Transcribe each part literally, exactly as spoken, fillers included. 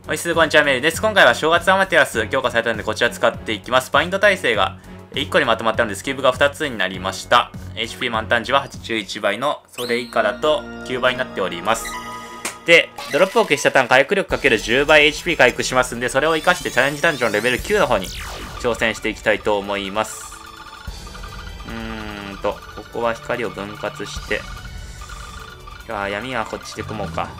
おいしすこんにちは、メルです。今回は正月アマテラス強化されたのでこちら使っていきます。バインド耐性がいっこにまとまったのでスキルがふたつになりました。エイチピー 満タン時ははちじゅういちばいのそれ以下だときゅうばいになっております。で、ドロップを消したターン回復力 ×じゅう 倍 エイチピー 回復しますんで、それを活かしてチャレンジダンジョンレベルきゅうの方に挑戦していきたいと思います。うーんと、ここは光を分割して、じゃあ闇はこっちで組もうか。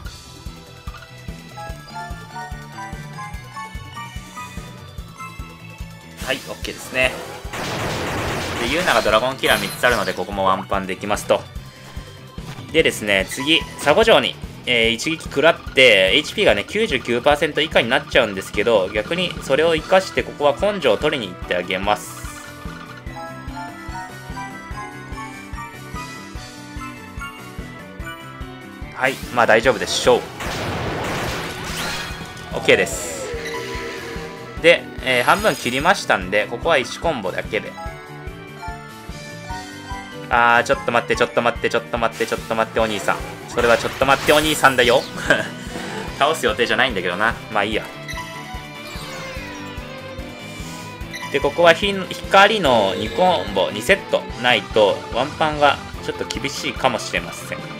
はい、OK ですね。で、ユーナがドラゴンキラーみっつあるので、ここもワンパンできますと。でですね、次、サゴ城に、えー、一撃食らって、エイチピー がね、きゅうじゅうきゅうパーセント 以下になっちゃうんですけど、逆にそれを活かして、ここは根性を取りに行ってあげます。はい、まあ大丈夫でしょう。OK です。で、えー、半分切りましたんで、ここはいちコンボだけで。あー、ちょっと待って、ちょっと待って、ちょっと待って、ちょっと待って、お兄さん。それはちょっと待って、お兄さんだよ。倒す予定じゃないんだけどな。まあいいや。で、ここはひ光のにコンボ、にセットないと、ワンパンがちょっと厳しいかもしれません。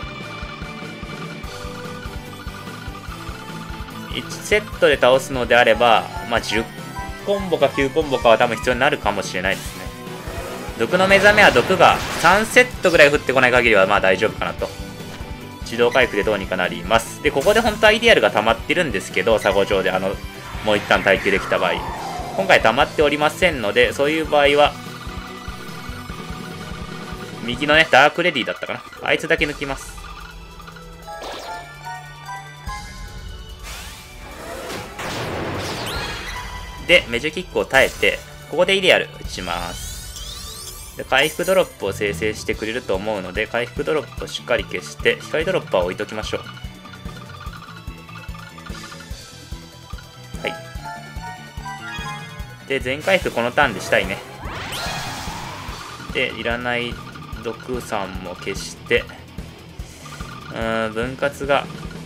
いちセットで倒すのであれば、まあ、じゅっコンボかきゅうコンボかは多分必要になるかもしれないですね。毒の目覚めは毒がさんセットぐらい降ってこない限りはまあ大丈夫かなと。自動回復でどうにかなります。で、ここで本当はイディアルが溜まってるんですけど、サゴ城であの、もう一旦耐久できた場合。今回溜まっておりませんので、そういう場合は、右のね、ダークレディだったかな。あいつだけ抜きます。で、メジャーキックを耐えて、ここでイデアル打ちます。で、回復ドロップを生成してくれると思うので、回復ドロップをしっかり消して、光ドロップは置いときましょう。はい。で、全回復このターンでしたいね。で、いらない毒さんも消して、うーん、分割が、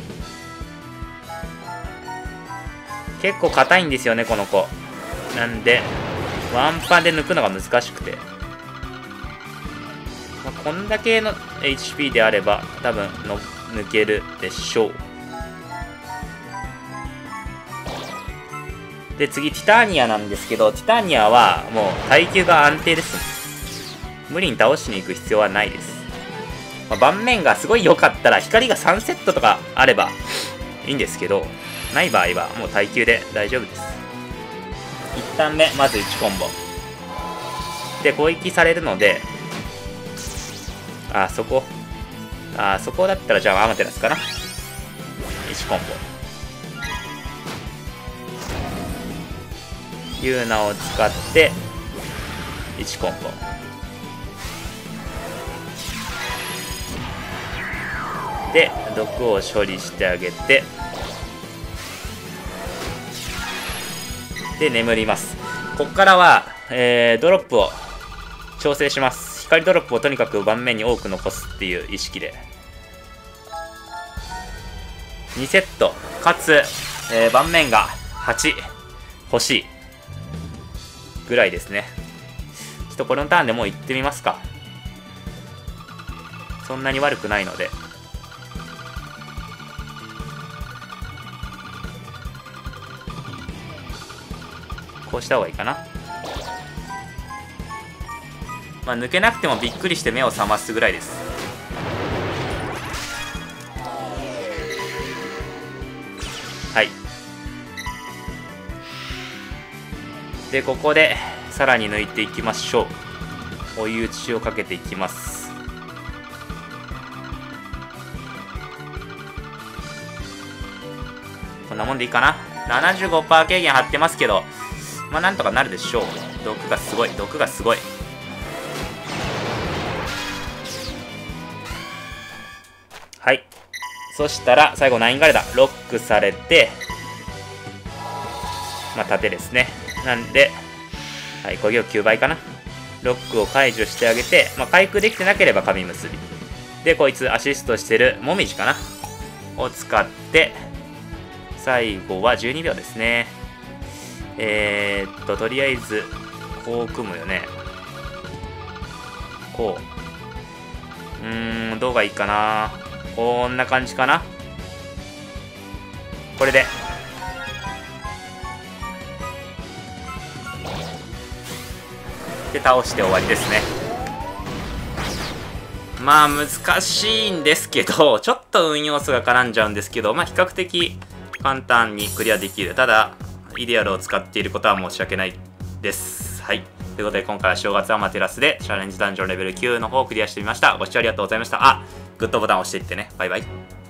結構硬いんですよね、この子。なんで、ワンパンで抜くのが難しくて。まあ、こんだけの エイチピー であれば、多分の抜けるでしょう。で、次、ティターニアなんですけど、ティターニアはもう耐久が安定です。無理に倒しに行く必要はないです。まあ、盤面がすごい良かったら、光がさんセットとかあればいいんですけど、ない場合はもう耐久で大丈夫です。いちターン目、まずいちコンボ。で、攻撃されるので、あ、そこ。あ、そこだったらじゃあアマテラスかな。いちコンボ。ユーナを使って、いちコンボ。で、毒を処理してあげて、で、眠ります。ここからは、えー、ドロップを調整します。光ドロップをとにかく盤面に多く残すっていう意識で。にセット、かつ、えー、盤面がはち欲しいぐらいですね。ちょっとこのターンでもう行ってみますか。そんなに悪くないので。こうした方がいいかな。まあ抜けなくてもびっくりして目を覚ますぐらいです。はい。で、ここでさらに抜いていきましょう。追い打ちをかけていきます。こんなもんでいいかな。 ななじゅうごパーセント 軽減貼ってますけど、まあなんとかなるでしょう。毒がすごい、毒がすごい。はい。そしたら、最後ナインガルダ、ロックされて、まあ盾ですね。なんで、はい、攻撃力きゅうばいかな。ロックを解除してあげて、まあ回復できてなければ紙結び。で、こいつアシストしてるもみじかなを使って、 最後はじゅうにびょうですね。えー、っととりあえずこう組むよね。こううーんどうがいいかな。こんな感じかな。これでで倒して終わりですね。まあ難しいんですけど、ちょっと運要素が絡んじゃうんですけど、まあ比較的簡単にクリアできる。ただイデアルを使っていることは申し訳ないです。はい、ということで今回は正月アマテラスでチャレンジダンジョンレベルきゅうの方をクリアしてみました。ご視聴ありがとうございました。あ、グッドボタンを押していってね。バイバイ。